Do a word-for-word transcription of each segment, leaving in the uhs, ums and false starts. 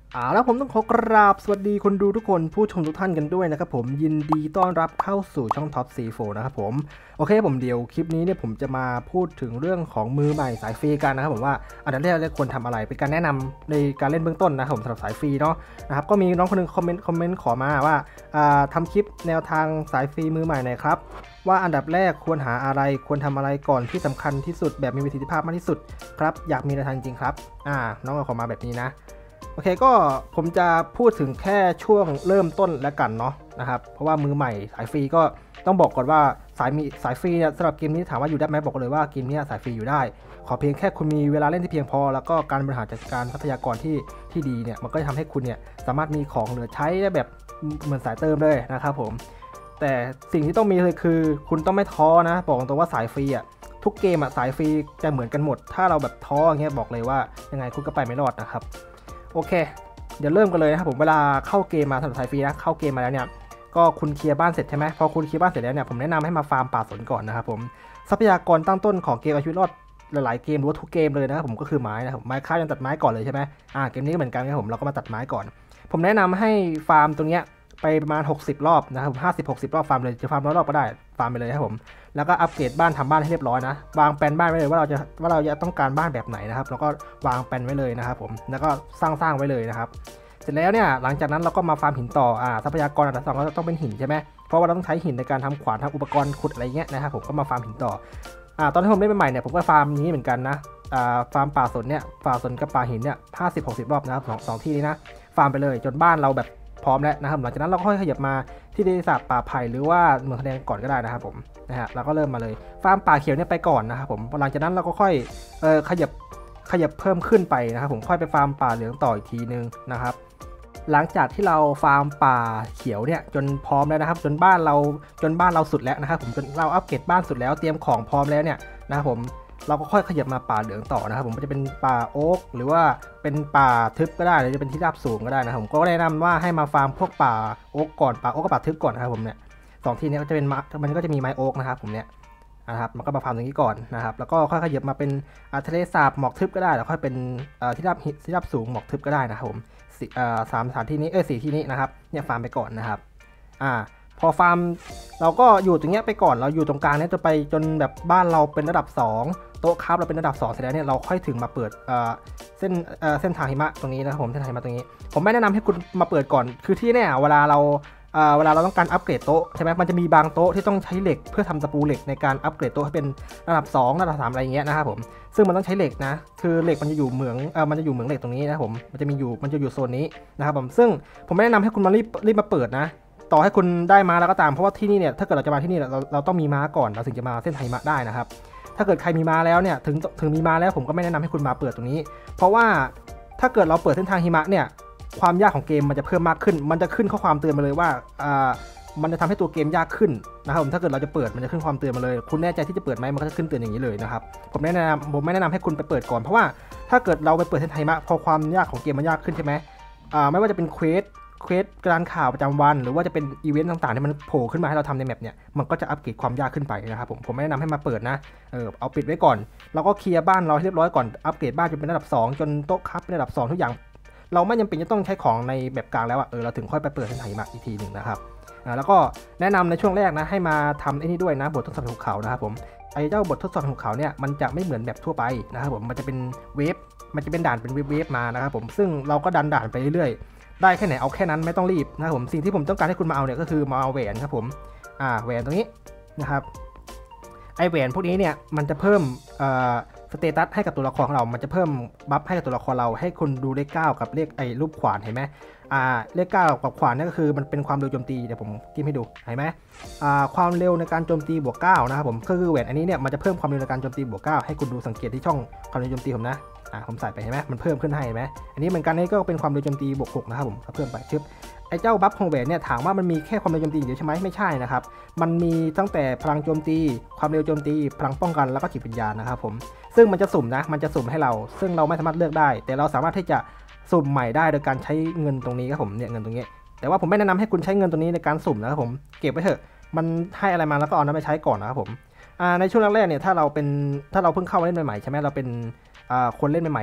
อ่าแล้วผมต้องขอกราบสวัสดีคนดูทุกคนผู้ชมทุกท่านกันด้วยนะครับผมยินดีต้อนรับเข้าสู่ช่องท็อปซีโฟนะครับผมโอเคผมเดี๋ยวคลิปนี้เนี่ยผมจะมาพูดถึงเรื่องของมือใหม่สายฟรีกันนะครับผมว่าอันดับแรกเราควรทำอะไรเป็นการแนะนำในการเล่นเบื้องต้นนะครับผมสำหรับสายฟรีเนาะนะครับก็มีน้องคนนึงคอมเมนต์คอมเมนต์ขอมาว่าอ่าทำคลิปแนวทางสายฟรีมือใหม่หน่อยครับว่าอันดับแรกควรหาอะไรควรทำอะไรก่อนที่สำคัญที่สุดแบบมีประสิทธิภาพมากที่สุดครับอยากมีแนวทางจริงครับอ่าน้องก็ขอมาแบบนี้นะโอเคก็ผมจะพูดถึงแค่ช่วงเริ่มต้นแล้วกันเนาะนะครับเพราะว่ามือใหม่สายฟรีก็ต้องบอกก่อนว่าสายมีสายฟรีเนี่ยสำหรับเกมนี้ถามว่าอยู่ได้ไหมบอกเลยว่าเกมนี้สายฟรีอยู่ได้ขอเพียงแค่คุณมีเวลาเล่นที่เพียงพอแล้วก็การบริหารจัดการทรัพยากรที่ที่ดีเนี่ยมันก็จะทำให้คุณเนี่ยสามารถมีของเหลือใช้ได้แบบเหมือนสายเติมเลยนะครับผมแต่สิ่งที่ต้องมีเลยคือคุณต้องไม่ท้อนะบอกตรงว่าสายฟรีอ่ะทุกเกมอ่ะสายฟรีจะเหมือนกันหมดถ้าเราแบบท้ออย่างเงี้ยบอกเลยว่ายังไงคุณก็ไปไม่รอดนะครับโอเคเดี๋ยวเริ่มกันเลยนะครับผมเวลาเข้าเกมมาสำหรับสายฟรีนะเข้าเกมมาแล้วเนี่ยก็คุณเคลียร์บ้านเสร็จใช่ไหมพอคุณเคลียร์บ้านเสร็จแล้วเนี่ยผมแนะนำให้มาฟาร์มป่าสนก่อนนะครับผมทรัพยากรตั้งต้นของเกมเอาชีวิตรอดหลายๆเกมหรือว่าทุกเกมเลยนะครับผมก็คือไม้นะครับไม้ค้ายังตัดไม้ก่อนเลยใช่ไหมอ่าเกมนี้ก็เหมือนกันครับผมเราก็มาตัดไม้ก่อนผมแนะนำให้ฟาร์มตรงเนี้ยไปประมาณหกสิบรอบนะครับห้าสิบหกสิบรอบฟาร์มเลยจะฟาร์มร้อยรอบก็ได้ฟาร์มไปเลยครับผมแล้วก็อัปเกรดบ้านทำบ้านให้เรียบร้อยนะวางแปลนบ้านไว้เลยว่าเราจะว่าเราจะต้องการบ้านแบบไหนนะครับแล้วก็วางแปลนไว้เลยนะครับผมแล้วก็สร้างสร้างไว้เลยนะครับเสร็จแล้วเนี่ยหลังจากนั้นเราก็มาฟาร์มหินต่ออ่าทรัพยากรอันดับสองก็ต้องเป็นหินใช่ไหมเพราะว่าเราต้องใช้หินในการทำขวานทำอุปกรณ์ขุดอะไรเงี้ยนะครับผมก็มาฟาร์มหินต่ออ่าตอนที่ผมเล่นใหม่ๆเนี่ยผมก็ฟาร์มนี้เหมือนกันนะอ่าฟาร์มป่าสนเนี่ยป่าสนกับป่าหินเนี่ยห้าสิบหกสิบรอบนะครับสองสองที่นี้นะฟาร์มไปเลยจนบ้านเราแบบพร้อมแล้วนะครับหลังจากนั้นเราก็ค่อยขยับมาที่ทะเลสาบป่าไผ่หรือว่าเมืองแสดงก่อนก็ได้นะครับผมนะฮะเราก็เริ่มมาเลยฟาร์มป่าเขียวเนี่ยไปก่อนนะครับผมหลังจากนั้นเราก็ค่อยเออขยับขยับเพิ่มขึ้นไปนะครับผมค่อยไปฟาร์มป่าเหลืองต่ออีกทีนึงนะครับหลังจากที่เราฟาร์มป่าเขียวเนี่ยจนพร้อมแล้วนะครับจนบ้านเราจนบ้านเราสุดแล้วนะครับผมจนเราอัปเกรดบ้านสุดแล้วเตรียมของพร้อมแล้วเนี่ยนะครับผมเราก็ค่อยขยับมาป่าเหลืองต่อนะครับผมจะเป็นป่าโอ๊กหรือว่าเป็นป่าทึบก็ได้หรือจะเป็นที่ราบสูงก็ได้นะครับผมก็แนะนำว่าให้มาฟาร์มพวกป่าโอ๊กก่อนป่าโอ๊กกับป่าทึบก่อนนะครับผมเนี่ยสองที่นี้ก็จะเป็นมันก็จะมีไม้โอ๊กนะครับผมเนี่ยนะครับมันก็มาฟาร์มตรงนี้ก่อนนะครับแล้วก็ค่อยขยับมาเป็นทะเลสาบหมอกทึบก็ได้แล้วค่อยเป็นที่ราบที่ราบสูงหมอกทึบก็ได้นะครับผมสามสถานที่นี้เออสี่ที่นี้นะครับเนี่ยฟาร์มไปก่อนนะครับอ่าพอฟาร์มเราก็อยู่ตรงเนี้ยไปก่อนเราอยู่ตรงกลางเนี้ยจะไปจนแบบบ้านเราเป็นระดับสองโต๊ะคราฟเราเป็นระดับสองเสร็จแล้วเนี่ยเราค่อยถึงมาเปิดเส้นเส้นทางหิมะตรงนี้นะครับผมเส้นทางหิมะตรงนี้ผมไม่แนะนำให้คุณมาเปิดก่อนคือที่เนี่ยเวลาเราเวลาเราต้องการอัปเกรดโต๊ะใช่ไหมมันจะมีบางโต๊ะที่ต้องใช้เหล็กเพื่อทำตะปูเหล็กในการอัปเกรดโต๊ะให้เป็นระดับสองระดับสามอะไรอย่างเงี้ยนะครับผมซึ่งมันต้องใช้เหล็กนะคือเหล็กมันจะอยู่เหมืองเออมันจะอยู่เหมืองเหล็กตรงนี้นะครับผมมันจะมีอยู่มันจะอยู่โซนนี้นะครับผมซึ่งผมไม่แนะนำให้คุณมารีบรีบมาเปิดนะต่อให้คุณได้ม้าแล้วก็ตามเพราะว่าที่นี่เนี่ยถ้าเกิดเราจะมาที่นี่เราเราต้องมีม้าก่อนเราถึงจะมาเส้นทางหิมะได้นะครับถ้าเกิดใครมีม้าแล้วเนี่ยถึงถึงมีม้าแล้วผมก็ไม่แนะนำให้คุณมาเปิดตรงนี้เพราะว่าถ้าเกิดเราเปิดเส้นทางหิมะเนี่ยความยากของเกมมันจะเพิ่มมากขึ้นมันจะขึ้นข้อความเตือนมาเลยว่าอ่ามันจะทำให้ตัวเกมยากขึ้นนะครับผมถ้าเกิดเราจะเปิดมันจะขึ้นความเตือนมาเลยคุณแน่ใจที่จะเปิดไหมมันก็จะขึ้นเตือนอย่างนี้เลยนะครับผมแนะนำผมไม่แนะนำให้คุณไปเปิดก่อนเพราะว่าถ้าเกิดเราไปเปิดเส้นทางหิมะพอความยากของเกมมันยากขึ้นใช่ไหมอ่าไม่ว่าจะเป็นเควสเควสการข่าวประจำวันหรือว่าจะเป็นอีเวนต์ต่างๆที่มันโผล่ขึ้นมาให้เราทำในแมปเนี่ยมันก็จะอัปเกรดความยากขึ้นไปนะครับผมผมไม่แนะนำให้มาเปิดนะเออเอาปิดไว้ก่อนเราก็เคลียร์บ้านเราให้เรียบร้อยก่อนอัปเกรดบ้านจนเป็นระดับสองจนโต๊ะครับเป็นระดับสองทุกอย่างเราไม่จำเป็นจะต้องใช้ของในแบบกลางแล้วอะเออเราถึงค่อยไปเปิดเส้นทางหิมะอีกทีหนึ่งนะครับอ่าแล้วก็แนะนำในช่วงแรกนะให้มาทำไอ้นี่ด้วยนะบททดสอบภูเขานะครับผมไอ้เจ้าบททดสอบภูเขาเนี่ยมันจะไม่เหมือนแบบทั่วไปนะครับผมมันจะเป็นเวฟมันจะเป็นด่านเป็นเวฟเวฟมานะครับผมซึ่งเราก็ดันด่านไปเรื่อยได้แค่ไหนเอาแค่นั้นไม่ต้องรีบนะครับผมสิ่งที่ผมต้องการให้คุณมาเอาเนี่ยก็คือมาเอาแหวนครับผมอ่าแหวนตรงนี้นะครับไอแหวนพวกนี้เนี่ยมันจะเพิ่มเอ่อสเตตัสให้กับตัวละครของเรามันจะเพิ่มบัฟให้กับตัวละครเราให้คุณดูเลขเก้ากับเลขไอรูปขวานเห็นไหมอ่าเลขเก้ากับขวานนี่ก็คือมันเป็นความเร็วโจมตีเดี๋ยวผมจิ้มให้ดูเห็นไหมอ่าความเร็วในการโจมตีบวกเก้านะครับผมก็คือแหวนอันนี้เนี่ยมันจะเพิ่มความเร็วในการโจมตีบวกเก้าให้คุณดูสังเกตที่ช่องความเร็วโจมตีผมนะอ่าผมใส่ไปเห็นไหมมันเพิ่มขึ้นให้ไหมอันนี้เหมือนกันนี่ก็เป็นความเร็วโจมตีบวกหกนะครับผมเพิ่มไปชึบไอ้เจ้าบัฟของแหวนเนี่ยถามว่ามันมีแค่ความเร็วโจมตีเดียวใช่ไหมไม่ใช่นะครับมันมีตั้งแต่พลังโจมตีความเร็วโจมตีพลังป้องกันแล้วก็จิตวิญญาณนะครับผมซึ่งมันจะสุ่มนะมันจะสุ่มให้เราซึ่งเราไม่สามารถเลือกได้แต่เราสามารถที่จะสุ่มใหม่ได้โดยการใช้เงินตรงนี้ครับผมเนี่ยเงินตรงนี้แต่ว่าผมไม่แนะนำให้คุณใช้เงินตรงนี้ในการสุ่มนะครับผมเก็บไว้เถอะมันให้อะไรมาแล้วก็เอานั้นไปใช้ก่อนนะครับผมในช่วงแรกๆเนี่ยถ้าเราเป็นถ้าเราเพิ่งเข้ามาเล่นใหม่ๆใช่ไหมเราเป็นคนเล่นใหม่ๆเนี่ย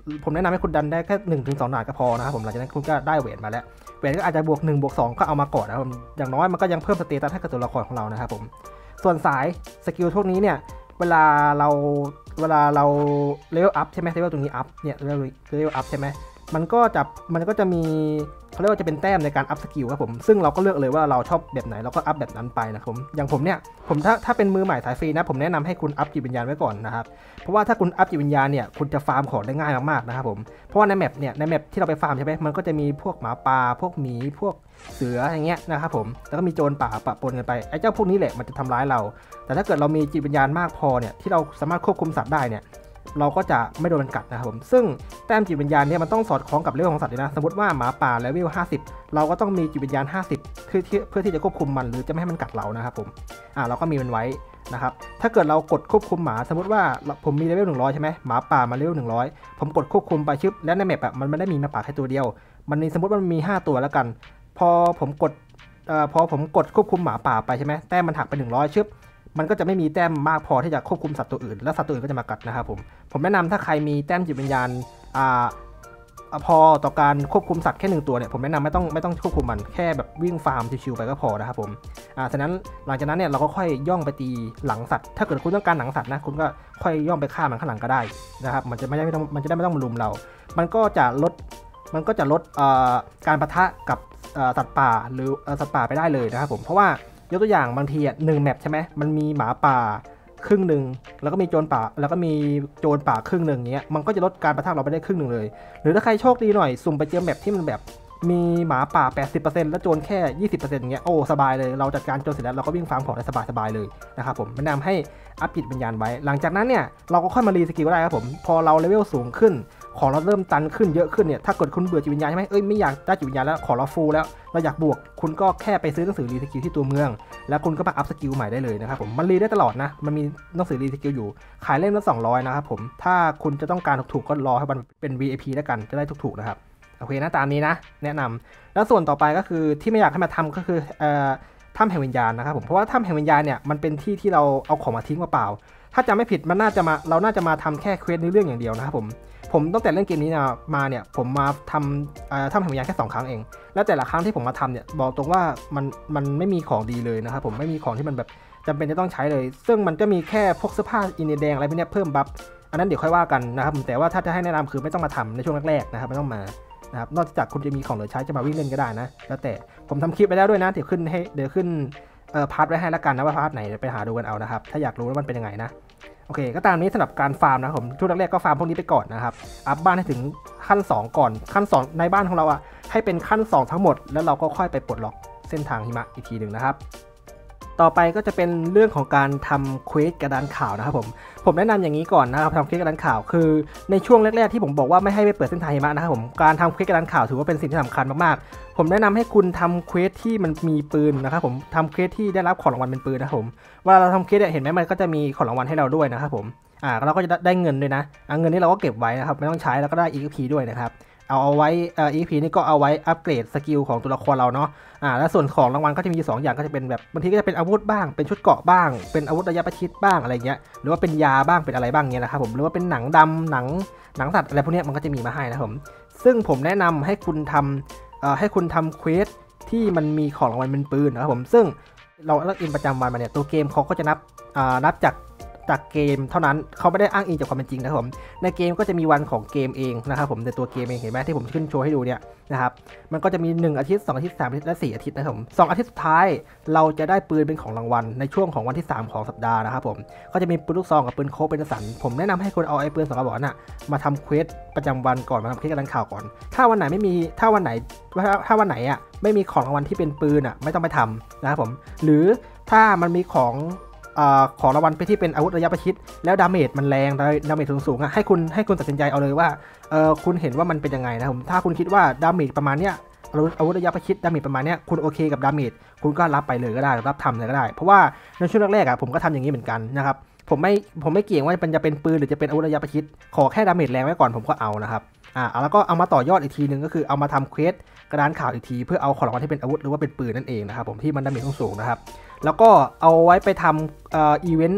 ผมแนะนำให้คุณดันได้แค่หนึ่งถึงสองด่านก็พอนะครับผมหลังจากนั้นคุณก็ได้เวทมาแล้วเวทก็อาจจะบวกหนึ่งบวกสองก็เอามาก่อนนะครับอย่างน้อยมันก็ยังเพิ่มสเตตัสให้กับตัวละครของเรานะครับผมส่วนสายสกิลพวกนี้เนี่ยเวลาเราเวลาเราเลเวลอัพใช่ไหมเลเวลตรงนี้อัพเนี่ยเลเวลเลเวลอัพใช่ไหมมันก็จะมันก็จะมีเขาเรียกว่าจะเป็นแต้มในการอัพสกิลครับผมซึ่งเราก็เลือกเลยว่าเราชอบแบบไหนเราก็อัพแบบนั้นไปนะครับผมอย่างผมเนี่ยผมถ้าถ้าเป็นมือใหม่สายฟรีนะผมแนะนำให้คุณอัพจิตวิญญาณไว้ก่อนนะครับเพราะว่าถ้าคุณอัพจิตวิญญาณเนี่ยคุณจะฟาร์มของได้ง่ายมากๆนะครับผมเพราะว่าในแมปเนี่ยในแมปที่เราไปฟาร์มใช่ไหมมันก็จะมีพวกหมาป่าพวกหมีพวกเสืออย่างเงี้ยนะครับผมแล้วก็มีโจรป่าปะปนกันไปไอ้เจ้าพวกนี้แหละมันจะทำร้ายเราแต่ถ้าเกิดเรามีจิตวิญญาณมากพอเนี่ยที่เราสามารถควบคุมสัตว์ได้เนี่ยเราก็จะไม่โดนมันกัดนะครับผมซึ่งแต้มจิตวิญญาณเนี่ยมันต้องสอดคล้องกับเลเวลของสัตว์เลยนะสมมติว่าหมาป่าเลเวลห้าสิบเราก็ต้องมีจิตวิญญาณห้าสิบเพื่อที่เพื่อที่จะควบคุมมันหรือจะไม่ให้มันกัดเรานะครับผมอ่าเราก็มีมันไว้นะครับถ้าเกิดเรากดควบคุมหมาสมมติว่าผมมีเลเวลหนึ่งร้อยใช่ไหมหมาป่ามาเลเวลหนึ่งร้อยผมกดควบคุมไปชึบแล้วในแมปอ่ะมันไม่ได้มีหมาป่าแค่ตัวเดียวมันมีสมมติว่ามันมีห้าตัวแล้วกันพอผมกดเอ่อพอผมกดควบคุมหมาป่าไปใช่ไหมแต้มมันหักไปหนึ่งร้อยชึบมันก็จะไม่มีแต้มมากพอที่จะควบคุมสัตว์ตัวอื่นและสัตว์ตัวอื่นก็จะมากัดนะครับผมผมแนะนำถ้าใครมีแต้มจิตวิญญาณอ่าพอต่อการควบคุมสัตว์แค่หนึ่งตัวเนี่ยผมแนะนำไม่ต้องไม่ต้องควบคุมมันแค่แบบวิ่งฟาร์มชิวๆไปก็พอนะครับผมอ่าฉะนั้นหลังจากนั้นเนี่ยเราก็ค่อยย่องไปตีหลังสัตว์ถ้าเกิดคุณต้องการหลังสัตว์นะคุณก็ค่อยย่องไปฆ่ามันข้างหลังก็ได้นะครับมันจะไม่ได้ไม่ต้องมันจะได้ไม่ต้องมาลุมเรามันก็จะลดมันก็จะลดการปะทะกับสัตว์ป่าหรือสัตว์ป่าไปได้เลยนะครับผมเพราะว่ายกตัวอย่างบางทีอ่ะหนึ่งแมปใช่ไหมมันมีหมาป่าครึ่งหนึ่งแล้วก็มีโจรป่าแล้วก็มีโจรป่าครึ่งหนึ่งเงี้ยมันก็จะลดการปะทะเราไปได้ครึ่งหนึ่งเลยหรือถ้าใครโชคดีหน่อยสุ่มไปเจอแมปที่มันแบบมีหมาป่า แปดสิบเปอร์เซ็นต์ แล้วโจรแค่ ยี่สิบเปอร์เซ็นต์ อย่างเงี้ยโอ้สบายเลยเราจัดการโจรเสร็จแล้วเราก็วิ่งฟาร์มของได้สบายๆเลยนะครับผมแนะนำให้อัพจิตวิญญาณไว้หลังจากนั้นเนี่ยเราก็ค่อยมารีสกิลได้ครับผมพอเราเลเวลสูงขึ้นของเราเริ่มตันขึ้นเยอะขึ้นเนี่ยถ้าเกิดคุณเบื่อจิตวิญญาณใช่ไหมเอ้ยไม่อยากได้จิตวิญญาณแล้วขอเราฟูลแล้วเราอยากบวกคุณก็แค่ไปซื้อหนังสือรีสกิลที่ตัวเมืองแล้วคุณก็มาอัพสกิลใหม่ได้เลยนะครับผมมันรีได้ตลอดนะมันมีหนังสือรีสกิลอยู่ขายเล่มละสองร้อยนะครับผมถ้าคุณจะต้องการถูกๆก็รอให้มันเป็น วี ไอ พี แล้วกันจะได้ถูกๆนะครับโอเคนะตามนี้นะแนะนำแล้วส่วนต่อไปก็คือที่ไม่อยากให้มาทำก็คือเอ่อถ้ำแห่งวิญญาณนะครับผมเพราะว่าถ้ำแห่งวิญญาณเนี่ยมันเป็นที่ที่เราเอาของมาทิ้งมาเปล่าถ้าจำไม่ผิดมันน่าจะมาเราน่าจะมาทำแค่เควสในเรื่องอย่างเดียวนะครับผมผมตั้งแต่เล่นเกมนี้มาเนี่ยผมมาทำถ้ำแห่งวิญญาณแค่สองครั้งเองแล้วแต่ละครั้งที่ผมมาทำเนี่ยบอกตรงว่ามันมันไม่มีของดีเลยนะครับผมไม่มีของที่มันแบบจำเป็นจะต้องใช้เลยซึ่งมันก็มีแค่พวกเสื้อผ้าอินเดียแดงอะไรพวกนี้เพิ่มบัฟอันนั้นเดี๋ยวค่อยว่ากันนะครับแต่ว่าถ้าจะให้แนะนำคือไม่ต้องมาทำในช่วงแรกๆนะครับไม่ต้องมานะครับนอกจากคุณจะมีของเหลือใช้จะมาวิ่งเล่นก็ได้นะแล้วแต่ผมทำคลิปไปแล้วด้วยนะเดี๋ยวขึ้นให้เดี๋ยวขึ้นเอ่อพาร์ทไว้ให้แล้วกันนะว่าพาร์ทไหนไปหาดูกันเอานะครับถ้าอยากรู้ว่ามันเป็นยังไงนะโอเคก็ตามนี้สำหรับการฟาร์มนะผมช่วงแรกๆก็ฟาร์มพวกนี้ไปก่อนนะครับอัพบ้านให้ถึงขั้นสองก่อนขั้นสองในบ้านของเราอ่ะให้เป็นขั้นสองทั้งหมดแล้วเราก็ค่อยไปปลดล็อกเส้นทางหิมะอีกทีหนึ่งนะครับต่อไปก็จะเป็นเรื่องของการทำเควสกระดานข่าวนะครับผมผมแนะนำอย่างนี้ก่อนนะครับทำเควสกระดานข่าวคือในช่วงแรกๆที่ผมบอกว่าไม่ให้ไปเปิดเส้นทางหิมะนะครับผมการทำเควสกระดานข่าวถือว่าเป็นสิ่งที่สำคัญมากๆผมแนะนำให้คุณทำเควสที่มันมีปืนนะครับผมทำเควสที่ได้รับของรางวัลเป็นปืนนะครับผมเวลาเราทำเควสเนี่ยเห็นไหมมันก็จะมีของรางวัลให้เราด้วยนะครับผมอ่าเราก็จะได้เงินด้วยนะเงินนี้เราก็เก็บไว้นะครับไม่ต้องใช้แล้วก็ได้ อี เอ็กซ์ พี ด้วยนะครับเอาเอาไว้เอ่อ อี เอ็กซ์ พี นี่ก็เอาไว้อัปเกรดสกิลของตัวละครเราเนาะอ่าแล้วส่วนของรางวัลก็จะมีสองอย่างก็จะเป็นแบบบางทีก็จะเป็นอาวุธบ้างเป็นชุดเกราะบ้างเป็นอาวุธระยะประชิดบ้างอะไรเงี้ยหรือว่าเป็นยาบ้างเป็นอะไรบ้างเงี้ยนะครับผมหรือว่าเป็นหนังดำหนังหนังสัตว์อะไรพวกนี้มันก็จะมีมาให้นะครับผมซึ่งผมแนะนำให้คุณทำเอ่อให้คุณทำเควสที่มันมีของรางวัลเป็นปืนนะครับผมซึ่งเราเลิกอินประจำวันมาเนี่ยตัวเกมเขาก็จะนับอ่านับจากจากเกมเท่านั้นเขาไม่ได้อ้างอิงจากความเป็นจริงนะครับผมในเกมก็จะมีวันของเกมเองนะครับผมในตัวเกมเองเห็นไหมที่ผมขึ้นโชว์ให้ดูเนี่ยนะครับมันก็จะมีหนึ่งอาทิตย์สองอาทิตย์สามอาทิตย์และสี่อาทิตย์นะครับผมสองอาทิตย์สุดท้ายเราจะได้ปืนเป็นของรางวัลในช่วงของวันที่สามของสัปดาห์นะครับผมก็จะมีปืนลูกซองกับปืนโคบเป็นสันผมแนะนำให้คุณเอาไอ้ปืนสองกระบอกน่ะมาทำเควสประจำวันก่อนมาทำเควสกระดานข่าวก่อนถ้าวันไหนไม่มีถ้าวันไหนถ้าวันไหนอ่ะไม่มีของรางวัลที่เป็นปืนอ่ะไม่ต้องไปทำนะครับผมหรือถ้ามันมีของของรางวัลไปที่เป็นอาวุธระยะประชิดแล้วดาเมจมันแรงดาเมจสูงๆอ่ะให้คุณให้คุณตัดสินใจเอาเลยว่าเออคุณเห็นว่ามันเป็นยังไงนะผมถ้าคุณคิดว่าดาเมจประมาณเนี้ยอาวุธระยะประชิดดาเมจประมาณเนี้ยคุณโอเคกับดาเมจคุณก็รับไปเลยก็ได้รับทำเลยก็ได้เพราะว่าในช่วงแรกๆอ่ะผมก็ทำอย่างนี้เหมือนกันนะครับผมไม่ผมไม่เกี่ยงว่ามันจะเป็นปืนหรือจะเป็นอาวุธระยะประชิดขอแค่ดาเมจแรงไว้ก่อนผมก็เอานะครับอ่าแล้วก็เอามาต่อยอดอีกทีนึงก็คือเอามาทำเควสกระดานข่าวอีกทีเพื่อเอาของรางวัลที่เป็นอาวุธหรือว่าเป็นปืนนั่นเองนะครับผมที่มันดาเมจสูงๆนะครับแล้วก็เอาไว้ไปทำเอ่ออีเวนต์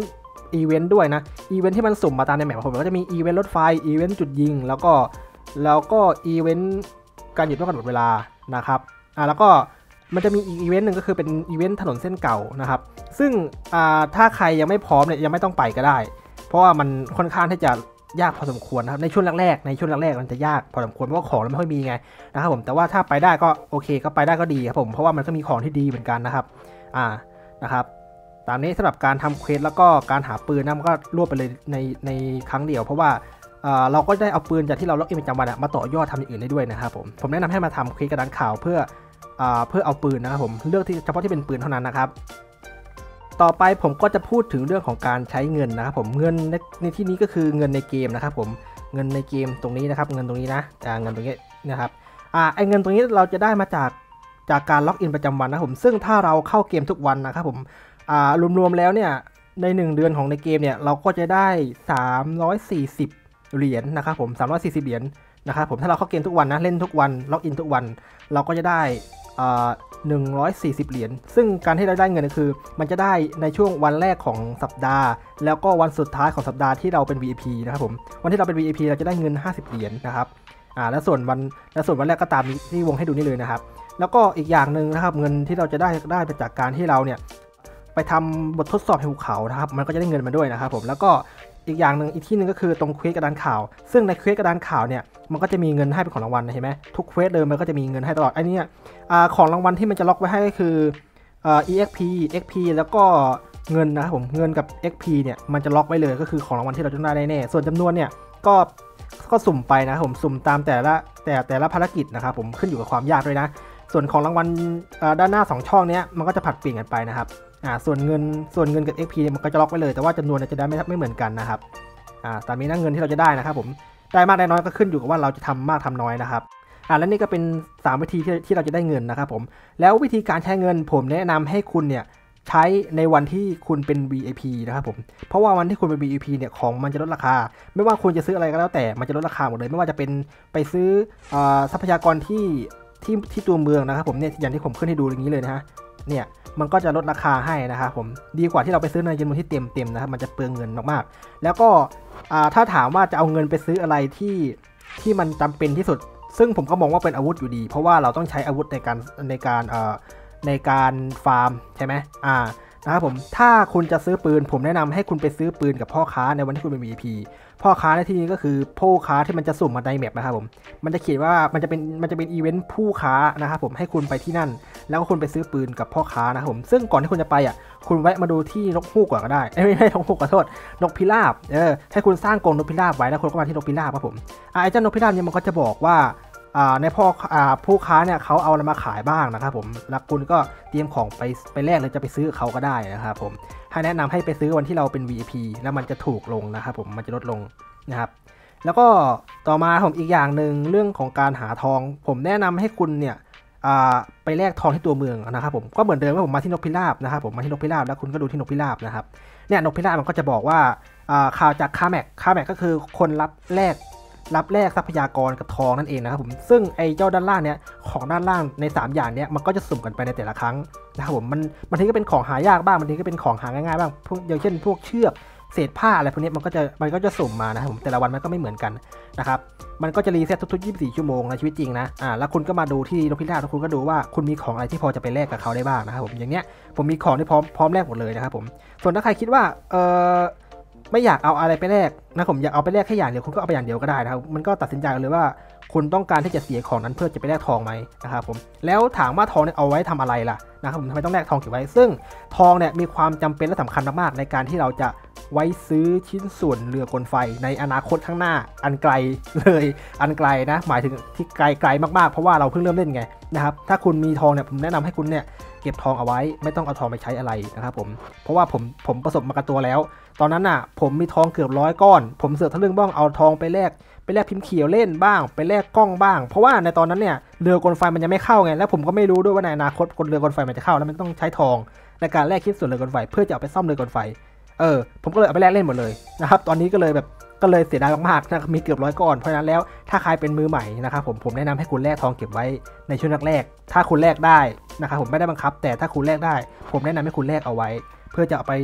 อีเวนต์ด้วยนะอีเวนต์ที่มันสุ่มมาตามในแมปผมก็จะมีอีเวนต์รถไฟอีเวนต์จุดยิงแล้วก็แล้วก็อีเวนต์การหยุดรถกำหนดเวลานะครับอ่าแล้วก็มันจะมีอีกอีเวนต์หนึ่งก็คือเป็นอีเวนต์ถนนเส้นเก่านะครับซึ่งอ่าถ้าใครยังไม่พร้อมเนี่ยยังไม่ต้องไปก็ได้เพราะว่ามันค่อนข้างที่จะยากพอสมควรนะครับในช่วงแรกๆในช่วงแรกๆมันจะยากพอสมควรเพราะว่าของมันไม่ค่อยมีไงนะครับผมแต่ว่าถ้าไปได้ก็โอเคก็ไปได้ก็ดีครับผมเพราะว่ามันก็มีของที่ดีเหมือนกันนะครับอ่านะครับตามนี้สำหรับการทำเควสแล้วก็การหาปืนนะมันก็รวบไปเลยในในครั้งเดียวเพราะว่าเราก็ได้เอาปืนจากที่เราล็อกอินประจำวันมาต่อยอดทำอย่างอื่นได้ด้วยนะครับผมผมแนะนำให้มาทำเควสกระดานข่าวเพื่อเพื่อเอาปืนนะครับผมเลือกที่เฉพาะที่เป็นปืนเท่านั้นนะครับต่อไปผมก็จะพูดถึงเรื่องของการใช้เงินนะครับผมเงินในในที่นี้ก็คือเงินในเกมนะครับผมเงินในเกมตรงนี้นะครับเงินตรงนี้นะเงินตรงนี้นะครับอ่าไอเงินตรงนี้เราจะได้มาจากจากการล็อกอินประจำวันนะผมซึ่งถ้าเราเข้าเกมทุกวันนะครับผมอ่ารวมๆแล้วเนี่ยในหนึ่งเดือนของในเกมเนี่ยเราก็จะได้สามร้อยสี่สิบเหรียญนะครับผมสามร้อยสี่สิบเหรียญนะครับผมถ้าเราเข้าเกมทุกวันนะเล่นทุกวันล็อกอินทุกวันเราก็จะได้อ่าหนึ่งร้อยสี่สิบเหรียญซึ่งการที่เราได้เงินก็คือมันจะได้ในช่วงวันแรกของสัปดาห์แล้วก็วันสุดท้ายของสัปดาห์ที่เราเป็น วี ไอ พี นะครับผมวันที่เราเป็น วี ไอ พี เราจะได้เงินห้าสิบเหรียญนะครับอ่าและส่วนวันและส่วนวันแรกก็ตามที่วงให้ดูนี่เลยนะครับแล้วก็อีกอย่างหนึ่งนะครับเงินที่เราจะได้ได้ไปจากการที่เราเนี่ยไปทำบททดสอบภูเขานะครับมันก็จะได้เงินมาด้วยนะครับผมแล้วก็อีกอย่างหนึ่งอีกที่หนึ่งก็คือตรงเควสกระดานข่าวซึ่งในเควสกระดานข่าวเนี่ยมันก็จะมีเงินให้เป็นของรางวัลเห็นไหมทุกเควสเลยมันก็จะมีเงินให้ตลอดไอ้นี่ของรางวัลที่มันจะล็อกไว้ให้ก็คือ อี เอ็กซ์ พี เอ็กซ์ พี แล้วก็เงินนะครับผมเงินกับ เอ็กซ์ พี เนี่ยมันจะล็อกไว้เลยก็คือของรางวัลที่เราจะได้แน่ส่วนจำนวนเนี่ยก็ก็สุ่มไปนะครับผมสุ่มตามแต่ละแต่แต่ละภารกิจนะครับผมขึ้นอยู่กับความยากด้วยนะส่วนของรางวัลด้านหน้าสองช่องนี้มันก็จะผัดเปลี่ยนกันไปนะครับอ่าส่วนเงินส่วนเงินกับ เอ็กซ์ พี เนี่ยมันก็จะล็อกไว้เลยแต่ว่าจำนวนจะได้ไม่ไม่เหมือนกันนะครับอ่าตามนี้นะเงินที่เราจะได้นะครับผมได้มากได้น้อยก็ขึ้นอยู่กับว่าเราจะทำมากทำน้อยนะครับอ่าและนี่ก็เป็นสามวิธีที่ที่เราจะได้เงินนะครับผมแล้ววิธีการใช้เงินผมแนะนำให้คุณเนี่ยใช้ในวันที่คุณเป็น วี ไอ พี นะครับผมเพราะว่าวันที่คุณเป็น วี ไอ พี เนี่ยของมันจะลดราคาไม่ว่าคุณจะซื้ออะไรก็แล้วแต่มันจะลดราคาหมดเลยไม่ว่าจะเป็นไปซื้อทรัพยากรที่ที่ที่ตัวเมืองนะครับผมเนี่ยอย่างที่ผมขึ้นให้ดูอย่างนี้เลยนะฮะเนี่ยมันก็จะลดราคาให้นะครับผมดีกว่าที่เราไปซื้อในจำนวนที่เต็มเต็มนะครับมันจะเปลืองเงินมากๆแล้วก็ถ้าถามว่าจะเอาเงินไปซื้ออะไรที่ที่มันจำเป็นที่สุดซึ่งผมก็มองว่าเป็นอาวุธอยู่ดีเพราะว่าเราต้องใช้อาวุธในการในการในการฟาร์มใช่ไหมอ่านะครับผมถ้าคุณจะซื้อปืนผมแนะนำให้คุณไปซื้อปืนกับพ่อค้าในวันที่คุณเป็น วี ไอ พี พ่อค้าในที่นี้ก็คือผู้ค้าที่มันจะสุ่มมาในแมปนะครับผมมันจะเขียนว่ามันจะเป็นมันจะเป็นอีเวนต์ผู้ค้านะครับผมให้คุณไปที่นั่นแล้วก็คุณไปซื้อปืนกับพ่อค้านะครับผมซึ่งก่อนที่คุณจะไปอ่ะคุณแวะมาดูที่นกฮูกก่อนก็ได้ไม่ใช่นกฮูกขอโทษนกพิราบเออให้คุณสร้างกรงนกพิราบไว้แล้วคุณก็มาที่นกพิราบครับผมไอ้เจ้านกพิราบเนี่ยมันก็จะบอกว่าในพ่อผู้ค้าเนี่ยเขาเอาอะไรมาขายบ้างนะครับผมแล้วคุณก็เตรียมของไปไปแลกหรือจะไปซื้อเขาก็ได้นะครับผมให้แนะนำให้ไปซื้อวันที่เราเป็น วี ไอ พี แล้วมันจะถูกลงนะครับผมมันจะลดลงนะครับแล้วก็ต่อมาผมอีกอย่างหนึ่งเรื่องของการหาทองผมแนะนำให้คุณเนี่ยไปแลกทองที่ตัวเมืองนะครับผมก็เหมือนเดิมว่าผมมาที่นกพิราบนะครับผมมาที่นกพิราบแล้วคุณก็ดูที่นกพิราบนะครับเนี่ยนกพิราบมันก็จะบอกว่าข่าวจากคาแม็กคาแม็กก็คือคนรับแลกรับแลกทรัพยากรกับทองนั่นเองนะครับผมซึ่งไอ้เจ้าด้านล่างเนี้ยของด้านล่างในสามอย่างเนี้ยมันก็จะสุ่มกันไปในแต่ละครั้งนะครับผมมันบางทีก็เป็นของหายากบ้างบางทีก็เป็นของหาง่ายๆบ้างพวกอย่างเช่นพวกเชือกเศษผ้าอะไรพวกนี้มันก็จะมันก็จะสุ่มมานะครับผมแต่ละวันมันก็ไม่เหมือนกันนะครับมันก็จะรีเซ็ตทุกๆยี่สิบสี่ชั่วโมงในชีวิตจริงนะอ่าแล้วคุณก็มาดูที่นกพิราบแล้วคุณก็ดูว่าคุณมีของอะไรที่พอจะไปแลกกับเขาได้บ้างนะครับผมอย่างเนี้ยผมมีของที่พร้อมพร้อมแลกหมดเลยนะครับผมส่วนถ้าใครคิดว่าเออไม่อยากเอาอะไรไปแลกนะผมอยากเอาไปแลกแค่อย่างเดียวคุณก็เอาไปอย่างเดียวก็ได้นะครับมันก็ตัดสินใจเลยว่าคุณต้องการที่จะเสียของนั้นเพื่อจะไปแลกทองไหมนะครับผมแล้วถามว่าทองเนี่ยเอาไว้ทำอะไรล่ะนะครับผมทำไมต้องแลกทองเก็บไว้ซึ่งทองเนี่ยมีความจำเป็นและสำคัญมากๆในการที่เราจะไว้ซื้อชิ้นส่วนเรือกลไฟในอนาคตข้างหน้าอันไกลเลยอันไกลนะหมายถึงที่ไกลไกลมากๆเพราะว่าเราเพิ่งเริ่มเล่นไงนะครับถ้าคุณมีทองเนี่ยผมแนะนำให้คุณเนี่ยเก็บทองเอาไว้ไม่ต้องเอาทองไปใช้อะไรนะครับผมเพราะว่าผมผมประสบมากับตัวแล้วตอนนั้นน่ะผมมีทองเกือบร้อยก้อนผมเสือกทะลึ่งบ้างเอาทองไปแลกไปแลกพิมพ์เขียวเล่นบ้างไปแลกกล้องบ้างเพราะว่าในตอนนั้นเนี่ยเรือกลไฟมันยังไม่เข้าไงแล้วผมก็ไม่รู้ด้วยว่าในอนาคตคนเรือกลไฟมันจะเข้าแล้วมันต้องใช้ทองในการแลกชิ้นส่วนเรือกลไฟเพื่อจะเอาไปซ่อมเรือกลไฟเออผมก็เลยเอาไปแลกเล่นหมดเลยนะครับตอนนี้ก็เลยแบบก็เลยเสียดายมากๆนะมีเกือบร้อยก้อนเพราะฉะนั้นแล้วถ้าใครเป็นมือใหม่นะครับผมผมแนะนำให้คุณแลกทองเก็บไว้ในช่วงแรกๆถ้าคุณแลกได้นะครับผมไม่ได้บังคับแต่ถ้าคุณแลกได้ผมแนะนำให้คุณแลกเอาไว้เพื่อจะเอาไป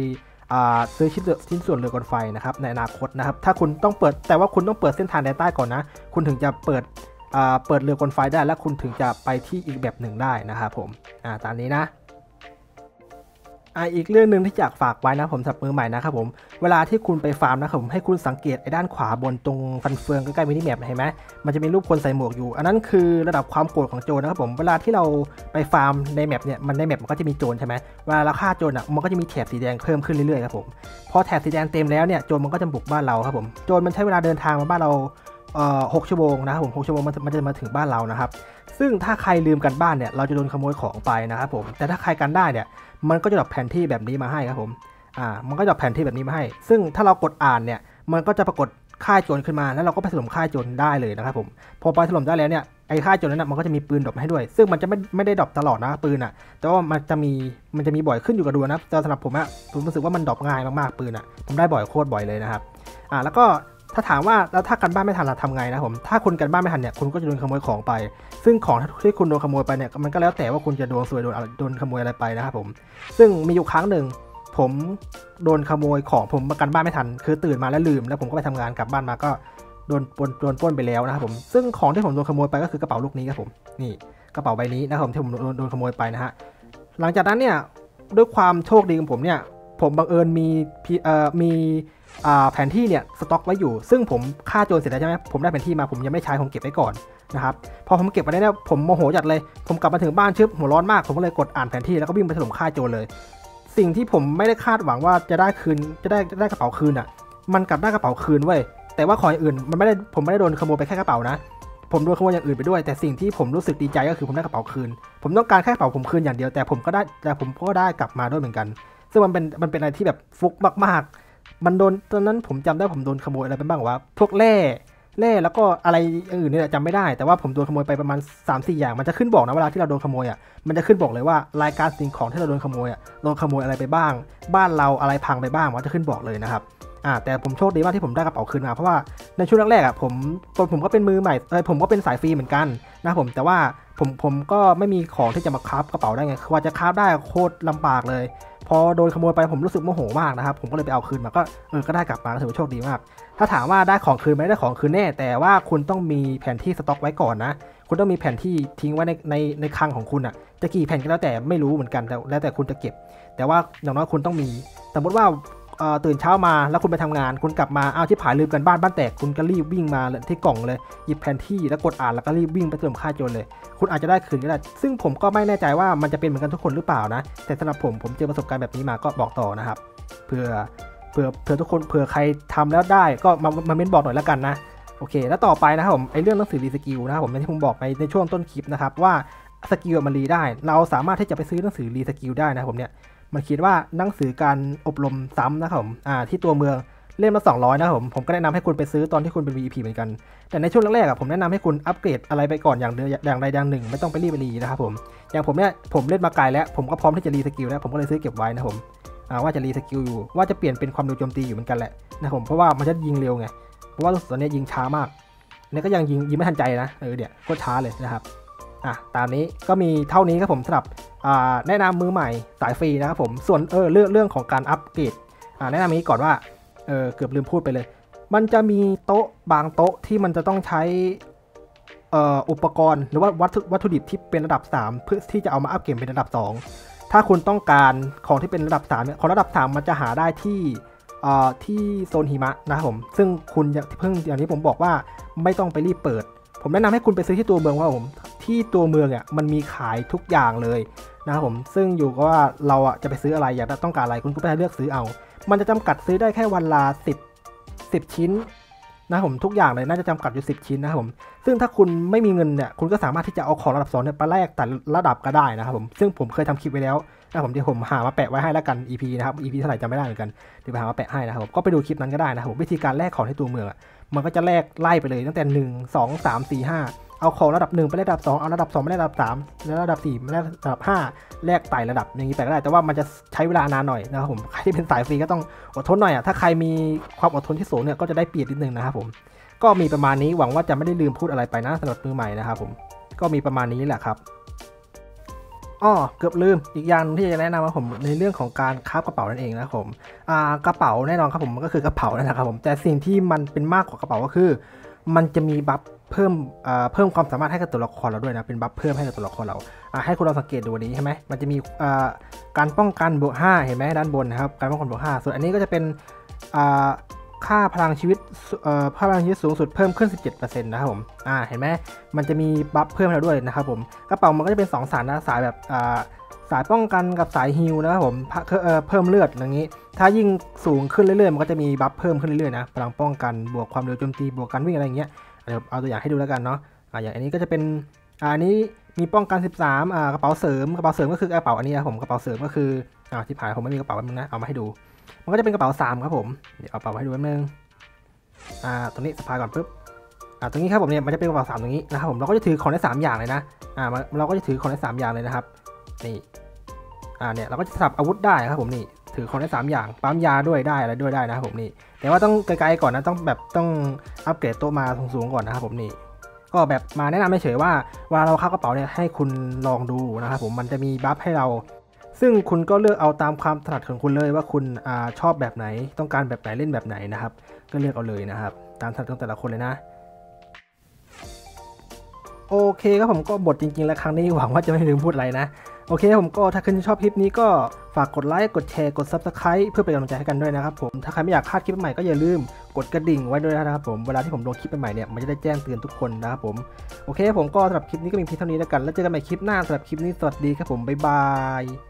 ซื้อชิ้นชิ้นส่วนเรือกลไฟนะครับในอนาคตนะครับถ้าคุณต้องเปิดแต่ว่าคุณต้องเปิดเส้นทางแดนใต้ก่อนนะคุณถึงจะเปิดเปิดเรือกลไฟได้และคุณถึงจะไปที่อีกแบบหนึ่งได้นะครับผมตามนี้นะอีกเรื่องหนึ่งที่อยากฝากไว้นะผมสำหรับมือใหม่นะครับผมเวลาที่คุณไปฟาร์มนะครับผมให้คุณสังเกตไอ้ด้านขวาบนตรงฟันเฟืองใกล้ๆมินิแมปเห็นไหมมันจะมีรูปคนใส่หมวกอยู่อันนั้นคือระดับความโกรธของโจรนะครับผมเวลาที่เราไปฟาร์มในแมปเนี่ยมันในแมปมันก็จะมีโจรใช่ไหมเวลาเราฆ่าโจรอ่ะมันก็จะมีแถบสีแดงเพิ่มขึ้นเรื่อยๆครับผมพอแถบสีแดงเต็มแล้วเนี่ยโจรมันก็จะบุกบ้านเราครับผมโจรมันใช้เวลาเดินทางมาบ้านเราเอ่อหกชั่วโมงนะครับผมหกชั่วโมงมันมันจะมาถึงบ้านเรานะครับซึ่งถ้าใครลืมกันบ้านเนี่ยเราจะโดนขโมยของไปนะครับผมแต่ถ้าใครกันได้เนี่ยมันก็จะดรอปแผนที่แบบนี้มาให้ครับผมอ่ามันก็จะแผนที่แบบนี้มาให้ซึ่งถ้าเรากดอ่านเนี่ยมันก็จะปรากฏค่ายโจรขึ้นมาแล้วเราก็ไปถล่มค่ายโจรได้เลยนะครับผมพอไปถล่มได้แล้วเนี่ยไอ้ค่ายโจรนั้นนะมันก็จะมีปืนดรอปให้ด้วยซึ่งมันจะไม่ไม่ได้ดรอปตลอดนะปืนอ่ะแต่ว่ามันจะมีมันจะมีบ่อยขึ้นอยู่กับดวงนะแต่สำหรับผมอะผมรู้สึกว่ามันดรอปง่ายมากๆปืนอ่ะผมได้บ่อยโคตรบ่อยเลยนะครับอ่าแล้วก็ถ้าถามว่าแล้วถ้ากันบ้านไม่ทันเราทำไงนะผมถ้าคุณกันบ้านไม่ทันเนี่ยคุณก็จะโดนขโมยของไปซึ่งของที่คุณโดนขโมยไปเนี่ยมันก็แล้วแต่ว่าคุณจะโดนซวยโดนโดนขโมยอะไรไปนะครับผมซึ่งมีอยู่ครั้งหนึ่งผมโดนขโมยของผมมากันบ้านไม่ทันคือตื่นมาแล้วลืมแล้วผมก็ไปทำงานกลับบ้านมาก็โดนปล้นโดนปล้นไปแล้วนะครับผมซึ่งของที่ผมโดนขโมยไปก็คือกระเป๋าลูกนี้ครับผมนี่กระเป๋าใบนี้นะครับผมที่ผมโดนขโมยไปนะฮะหลังจากนั้นเนี่ยด้วยความโชคดีของผมเนี่ยผมบังเอิญมีเอ่อมีแผนที่เนี่ยสต็อกไว้อยู่ซึ่งผมฆ่าโจรเสร็จแล้วใช่ไหมผมได้แผนที่มาผมยังไม่ใช้ผมเก็บไว้ก่อนนะครับพอผมเก็บไว้ได้เนี่ยผมโมโหจัดเลยผมกลับมาถึงบ้านชึบหัวร้อนมากผมก็เลยกดอ่านแผนที่แล้วก็วิ่งไปถล่มฆ่าโจรเลยสิ่งที่ผมไม่ได้คาดหวังว่าจะได้คืนจะได้ได้กระเป๋าคืนอ่ะมันกลับได้กระเป๋าคืนเว้ยแต่ว่าของอื่นมันไม่ได้ผมไม่ได้โดนขโมยไปแค่กระเป๋านะผมโดนขโมยอย่างอื่นไปด้วยแต่สิ่งที่ผมรู้สึกดีใจก็คือผมได้กระเป๋าคืนผมต้องการแค่กระเป๋าผมคืนอย่างเดียวแต่ผมก็ได้แต่ผมก็ได้กลับมาด้วยเหมือนกันซึ่งมันเป็นมันเป็นอะไรที่แบบฟุกมากๆมันโดนตอนนั้นผมจำได้ผมโดนขโมยอะไรไปบ้างวะพวกแร่แร่แล้วก็อะไรอื่นเนี่ยจำไม่ได้แต่ว่าผมโดนขโมยไปประมาณ สามสี่ อย่างมันจะขึ้นบอกนะเวลาที่เราโดนขโมยอ่ะมันจะขึ้นบอกเลยว่ารายการสิ่งของที่เราโดนขโมยอ่ะโดนขโมยอะไรไปบ้างบ้านเราอะไรพังไปบ้างมันจะขึ้นบอกเลยนะครับอ่าแต่ผมโชคดีมากที่ผมได้กระเป๋าคืนมาเพราะว่าในช่วงแรกๆอ่ะผมผมก็เป็นมือใหม่เออผมก็เป็นสายฟรีเหมือนกันนะผมแต่ว่าผมผมก็ไม่มีของที่จะมาคราฟกระเป๋าได้ไงคือว่าจะคราฟได้โคตรลำบากเลยพอโดนขโมยไปผมรู้สึกโมโหมากนะครับผมก็เลยไปเอาคืนมาก็เออก็ได้กลับมาถือว่าโชคดีมากถ้าถามว่าได้ของคืนไหมได้ของคืนแน่แต่ว่าคุณต้องมีแผนที่สต็อกไว้ก่อนนะคุณต้องมีแผนที่ทิ้งไว้ในในในคลังของคุณอ่ะจะกี่แผ่นก็แล้วแต่ไม่รู้เหมือนกันแล้วแต่คุณจะเก็บแต่ว่าอย่างน้อยคุณต้องมีสมมติว่าตื่นเช้ามาแล้วคุณไปทำงานคุณกลับมาเอาที่ผายลืมกันบ้านบ้านแตกคุณก็รีบวิ่งมาที่กล่องเลยหยิบแผนที่แล้วกดอ่านแล้วก็รีบวิ่งไปถล่มฆ่าโจรเลยคุณอาจจะได้คืนก็ได้ซึ่งผมก็ไม่แน่ใจว่ามันจะเป็นเหมือนกันทุกคนหรือเปล่านะแต่สำหรับผมผมเจอประสบการณ์แบบนี้มาก็บอกต่อนะครับเพื่อเพื่อเพื่อทุกคนเผื่อใครทำแล้วได้ก็มามาเม้นบอกหน่อยแล้วกันนะโอเคแล้วต่อไปนะครับผมไอเรื่องหนังสือรีสกิลนะครับผมที่ผมบอกไปในช่วงต้นคลิปนะครับว่าสกิลมันรีได้เราสามารถที่จะไปซื้อหนังสือรีสกิลได้นะผมเนี่ยมันคิดว่าหนังสือการอบรมซ้ำนะครับผมอ่าที่ตัวเมืองเล่มละสองร้อยนะครับผมผมก็แนะนำให้คุณไปซื้อตอนที่คุณเป็น วี ไอ พี เหมือนกันแต่ในช่วงแรกๆอ่ะผมแนะนำให้คุณอัปเกรดอะไรไปก่อนอย่างเดียวอย่างใดอย่างหนึ่งไม่ต้องไปรีบไปรีนะครับผมอย่างผมเนี่ยผมเล่นมาไกลแล้วผมก็พร้อมที่จะรีสกิลแล้วผมก็เลยซื้อเก็บไว้นะผมอ่าว่าจะรีสกิลอยู่ว่าจะเปลี่ยนเป็นความเร็วโจมตีอยู่เหมือนกันแหละนะผมเพราะว่ามันจะยิงเร็วไงเพราะว่าตอนนี้ยิงช้ามากเนี่ยก็ยังยิงยิงไม่ทันใจนะเออเดี๋ยวโคตรช้าเลยนะครับอ่ะตามนี้ก็มีเท่านี้ครับผมสำหรับแนะนำมือใหม่สายฟรีนะครับผมส่วนเออเรื่องเรื่องของการอัปเกรดแนะนำนี้ก่อนว่าเออเกือบลืมพูดไปเลยมันจะมีโต๊ะบางโต๊ะที่มันจะต้องใช้อุปกรณ์หรือว่าวัตถุวัตถุดิบที่เป็นระดับสามเพื่อที่จะเอามาอัปเกรดเป็นระดับสองถ้าคุณต้องการของที่เป็นระดับสามเนี่ยของระดับสามมันจะหาได้ที่ที่โซนหิมะนะครับผมซึ่งคุณเพิ่งอย่างที่ผมบอกว่าไม่ต้องไปรีบเปิดผมแนะนำให้คุณไปซื้อที่ตัวเมืองว่าผมที่ตัวเมืองอ่ะมันมีขายทุกอย่างเลยนะครับผมซึ่งอยู่ก็ว่าเราอ่ะจะไปซื้ออะไรอยากต้องการอะไรคุณก็ไปเลือกซื้อเอามันจะจำกัดซื้อได้แค่วันละสิบ สิบชิ้นนะผมทุกอย่างเลยน่าจะจำกัดอยู่สิบชิ้นนะครับผมซึ่งถ้าคุณไม่มีเงินเนี่ยคุณก็สามารถที่จะเอาของระดับสองเนี่ยไปแลกแต่ระดับก็ได้นะครับผมซึ่งผมเคยทำคลิปไว้แล้วนะผมเดี๋ยวผมหามาแปะไว้ให้แล้วกัน อี พี นะครับ อี พี เท่าไหร่จำไม่ได้เหมือนกันเดี๋ยวไปหามาแปะให้นะครับผมก็ไปดูคลิปนั้นก็ได้นะครับผมวิธีการแลกของที่ตัวเมืองมันก็จะแลกไล่ไปเลยตั้งแต่หนึ่ง สอง สาม สี่ ห้าเอาของระดับหนึ่งไปแลกระดับสองเอาระดับสองไปแลกระดับสามแล้วระดับสี่ไปแลกระดับห้าแลกไต่ระดับอย่างนี้ไปก็ได้แต่ว่ามันจะใช้เวลานานหน่อยนะครับผมใครที่เป็นสายฟรีก็ต้องอดทนหน่อยอ่ะถ้าใครมีความอดทนที่สูงเนี่ยก็จะได้เปรียบนิดนึงนะครับผมก็มีประมาณนี้หวังว่าจะไม่ได้ลืมพูดอะไรไปนะสำหรับมือใหม่นะครับผมก็มีประมาณนี้แหละครับอ้อเกือบลืมอีกอย่างที่จะแนะนำว่าผมในเรื่องของการคราฟกระเป๋านั่นเองนะครับผมอ่ากระเป๋าแน่นอนครับผมมันก็คือกระเป๋านั่นแหละครับผมแต่สิ่งที่มันเป็นมากกว่ากระเป๋าก็คือมันจะมีบัฟเพิ่มอ่าเพิ่มความสามารถให้กับตัวละครเราด้วยนะเป็นบัฟเพิ่มให้กับตัวละครเราอ่าให้คุณลองสังเกตดูวันนี้ใช่ไหมมันจะมีอ่าการป้องกันบวกห้าเห็นไหมด้านบนนะครับการป้องกันบวกห้าส่วนอันนี้ก็จะเป็นอ่าค่าพลังชีวิตเอ่อพลังชีวิตสูงสุดเพิ่มขึ้น สิบเจ็ดเปอร์เซ็นต์ นะครับผมอ่าเห็นไหมมันจะมีบัฟเพิ่มให้เราด้วยนะครับผมกระเป๋ามันก็จะเป็นสองสายนะสายแบบอ่าสายป้องกันกับสายฮีลนะครับผมเพิ่มเลือดอย่างนี้ถ้ายิ่งสูงขึ้นเรื่อยๆมันก็จะมีบัฟเพิ่มขึ้นเรื่อยๆนะพลังป้องกันบวกความเร็วโจมตีบวกการวิ่งอะไรอย่างเงี้ยเดี๋ยวเอาตัวอย่างให้ดูแล้วกันเนาะอ่าอย่างอันนี้ก็จะเป็นอันนี้มีป้องกันสิบสามอ่ากระเป๋าเสริมกระเป๋าเสริมก็คือกระเป๋าอันนี้ครับผมกระเป๋าเสริมก็คืออ่าที่ผ่านผมไม่มีกระเป๋าแบบนึงนะเอามาให้ดูมันก็จะเป็นกระเป๋าสามครับผมเดี๋ยวเอากระเป๋าให้ดูแป๊บนึงอ่าตรงนี้สะพายก่อนปุ๊บอ่าตรงนี้ครับผมเนี่ยมันจะเป็นกระเป๋าสามตรงนี้นะครับผมเราก็จะถือของได้สามอย่างเลยนะอ่าเราก็จะถือของได้สามอย่างเลยนะครับนี่อ่าเนี่ยเราก็จะสลับอาวุธได้ครับผมนี่ถือของได้สามอย่างปั๊มยาด้วยได้อะไรด้วยได้นะครับผมนี่แต่ว่าต้องไกลๆก่อนนะต้องแบบต้องอัปเกรดโต๊ะมาสูงๆก่อนนะครับผมนี่ก็แบบมาแนะนำเฉยๆว่าเวลาเราเข้ากระเป๋าเนี่ยให้คุณลองดูนะครับผมมันจะมีบัฟให้เราซึ่งคุณก็เลือกเอาตามความถนัดของคุณเลยว่าคุณอ่าชอบแบบไหนต้องการแบบไหนเล่นแบบไหนนะครับก็เลือกเอาเลยนะครับตามถนัดของแต่ละคนเลยนะโอเคครับผมก็บทจริงๆแล้วครั้งนี้หวังว่าจะไม่ลืมพูดอะไรนะโอเคผมก็ถ้าคุณชอบคลิปนี้ก็ฝากกดไลค์กดแชร์กด ซับสไครบ์ เพื่อเป็นกำลังใจให้กันด้วยนะครับผมถ้าใครไม่อยากพลาดคลิปใหม่ก็อย่าลืมกดกระดิ่งไว้ด้วยนะครับผมเวลาที่ผมลงคลิปใหม่เนี่ยมันจะได้แจ้งเตือนทุกคนนะครับผมโอเคผมก็สำหรับคลิปนี้ก็มีเพียงเท่านี้แล้วกันแล้วเจอกันใหม่คลิปหน้าสำหรับคลิปนี้สวัสดีครับผมบ๊ายบาย